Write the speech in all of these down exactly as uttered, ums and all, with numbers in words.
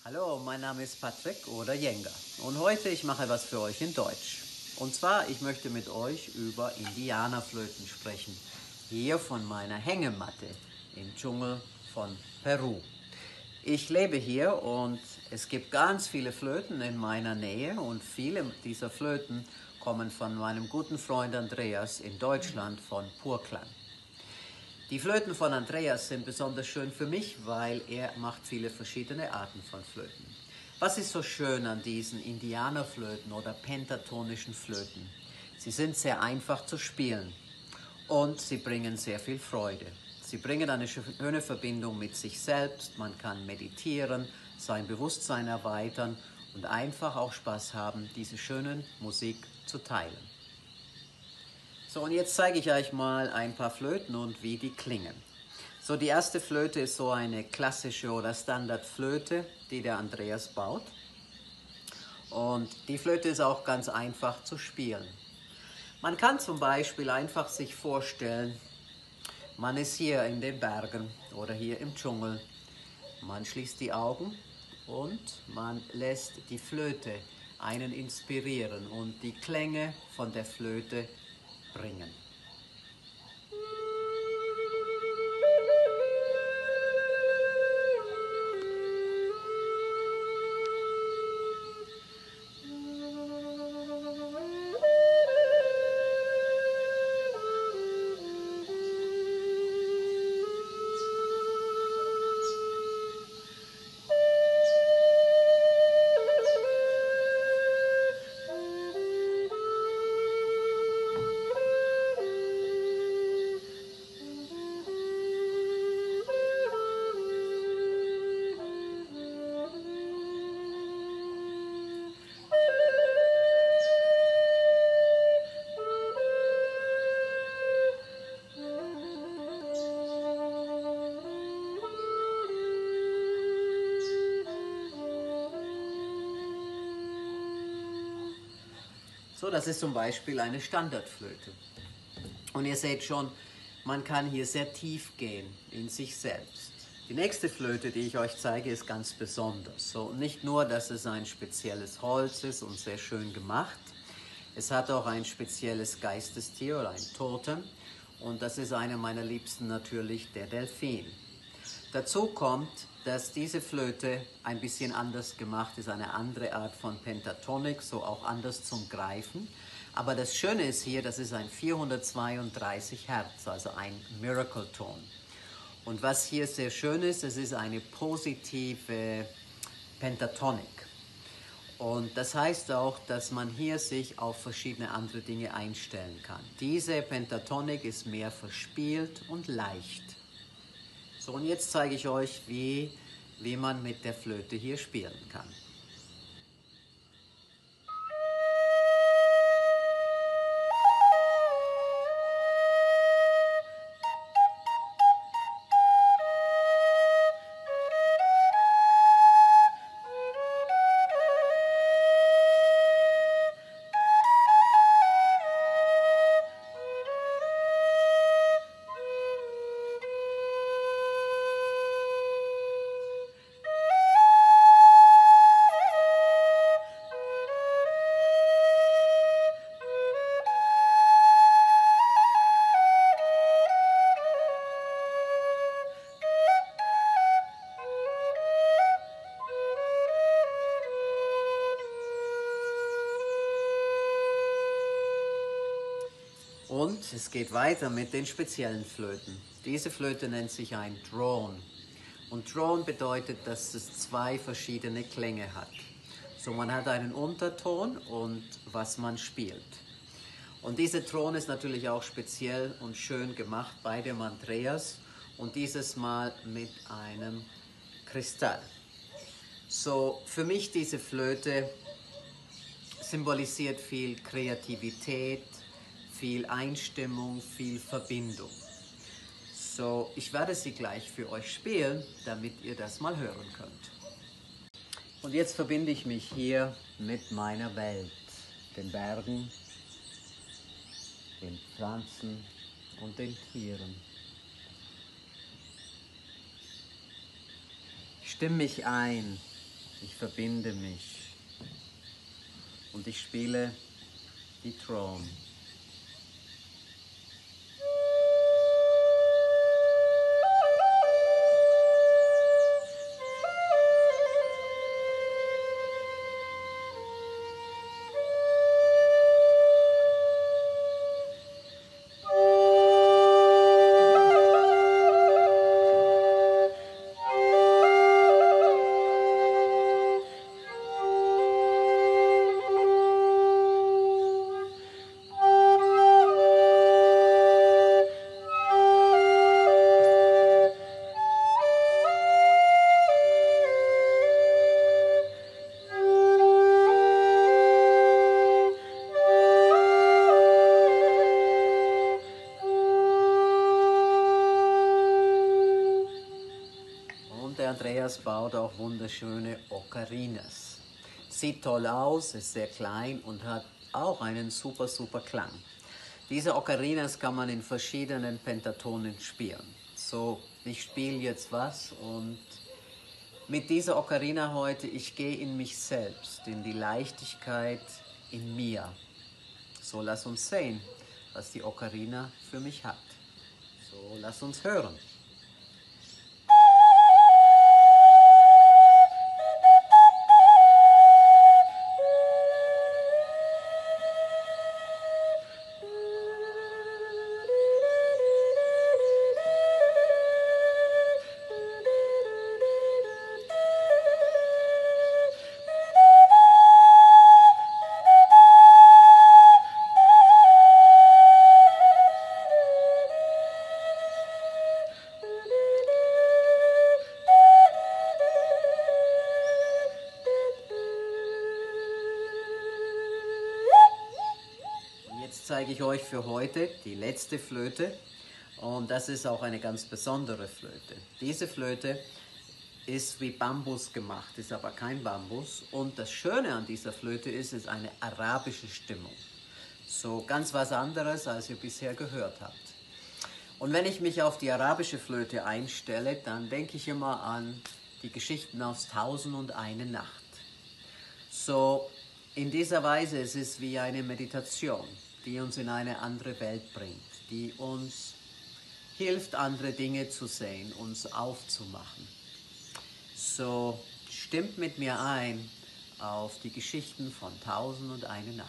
Hallo, mein Name ist Patrick oder Jenga und heute ich mache was für euch in Deutsch. Und zwar, ich möchte mit euch über Indianerflöten sprechen. Hier von meiner Hängematte im Dschungel von Peru. Ich lebe hier und es gibt ganz viele Flöten in meiner Nähe und viele dieser Flöten kommen von meinem guten Freund Andreas in Deutschland von Purklang. Die Flöten von Andreas sind besonders schön für mich, weil er macht viele verschiedene Arten von Flöten. Was ist so schön an diesen Indianerflöten oder pentatonischen Flöten? Sie sind sehr einfach zu spielen und sie bringen sehr viel Freude. Sie bringen eine schöne Verbindung mit sich selbst, man kann meditieren, sein Bewusstsein erweitern und einfach auch Spaß haben, diese schöne Musik zu teilen. So, und jetzt zeige ich euch mal ein paar Flöten und wie die klingen. So, die erste Flöte ist so eine klassische oder Standardflöte, die der Andreas baut. Und die Flöte ist auch ganz einfach zu spielen. Man kann zum Beispiel einfach sich vorstellen, man ist hier in den Bergen oder hier im Dschungel. Man schließt die Augen und man lässt die Flöte einen inspirieren und die Klänge von der Flöte bringen. So, das ist zum Beispiel eine Standardflöte. Und ihr seht schon, man kann hier sehr tief gehen in sich selbst. Die nächste Flöte, die ich euch zeige, ist ganz besonders. So, nicht nur, dass es ein spezielles Holz ist und sehr schön gemacht, es hat auch ein spezielles Geistestier oder ein Totem. Und das ist einer meiner Liebsten natürlich, der Delfin. Dazu kommt, dass diese Flöte ein bisschen anders gemacht ist, eine andere Art von Pentatonik, so auch anders zum Greifen. Aber das Schöne ist hier, das ist ein vierhundertzweiunddreißig Hertz, also ein Miracle-Ton. Und was hier sehr schön ist, es ist eine positive Pentatonik. Und das heißt auch, dass man hier sich auf verschiedene andere Dinge einstellen kann. Diese Pentatonik ist mehr verspielt und leicht. So, und jetzt zeige ich euch, wie, wie man mit der Flöte hier spielen kann. Und es geht weiter mit den speziellen Flöten. Diese Flöte nennt sich ein Drone. Und Drone bedeutet, dass es zwei verschiedene Klänge hat. So, man hat einen Unterton und was man spielt. Und dieser Drone ist natürlich auch speziell und schön gemacht bei dem Andreas und dieses Mal mit einem Kristall. So, für mich diese Flöte symbolisiert viel Kreativität, viel Einstimmung, viel Verbindung. So, ich werde sie gleich für euch spielen, damit ihr das mal hören könnt. Und jetzt verbinde ich mich hier mit meiner Welt, den Bergen, den Pflanzen und den Tieren. Ich stimme mich ein Ich verbinde mich und ich spiele die Throne. Der Andreas baut auch wunderschöne Ocarinas. Sieht toll aus, ist sehr klein und hat auch einen super, super Klang. Diese Ocarinas kann man in verschiedenen Pentatonen spielen. So, ich spiele jetzt was und mit dieser Ocarina heute, ich gehe in mich selbst, in die Leichtigkeit in mir. So, lass uns sehen, was die Ocarina für mich hat. So, lass uns hören. Jetzt zeige ich euch für heute die letzte Flöte und das ist auch eine ganz besondere Flöte. Diese Flöte ist wie Bambus gemacht, ist aber kein Bambus und das Schöne an dieser Flöte ist, es ist eine arabische Stimmung. So ganz was anderes, als ihr bisher gehört habt. Und wenn ich mich auf die arabische Flöte einstelle, dann denke ich immer an die Geschichten aus Tausend und eine Nacht. So in dieser Weise es ist es wie eine Meditation, die uns in eine andere Welt bringt, die uns hilft, andere Dinge zu sehen, uns aufzumachen. So stimmt mit mir ein auf die Geschichten von Tausend und eine Nacht.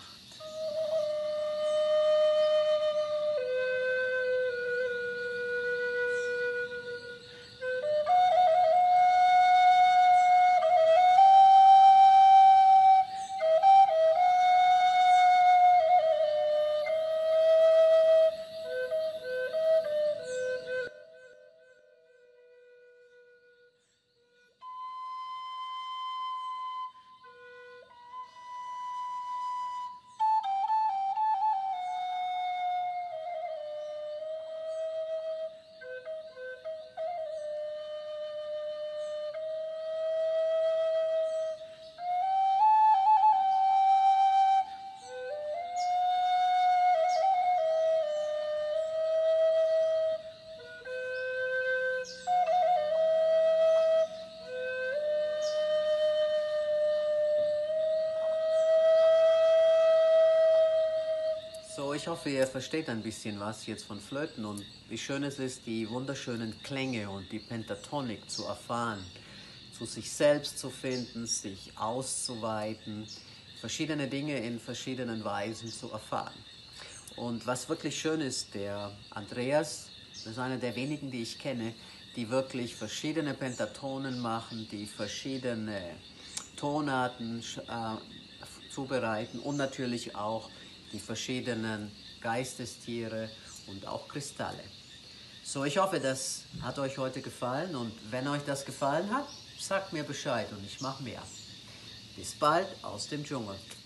So, ich hoffe, ihr versteht ein bisschen was jetzt von Flöten und wie schön es ist, die wunderschönen Klänge und die Pentatonik zu erfahren, zu sich selbst zu finden, sich auszuweiten, verschiedene Dinge in verschiedenen Weisen zu erfahren. Und was wirklich schön ist, der Andreas, das ist einer der wenigen, die ich kenne, die wirklich verschiedene Pentatonen machen, die verschiedene Tonarten äh, zubereiten und natürlich auch die verschiedenen Geistestiere und auch Kristalle. So, ich hoffe, das hat euch heute gefallen und wenn euch das gefallen hat, sagt mir Bescheid und ich mache mehr. Bis bald aus dem Dschungel.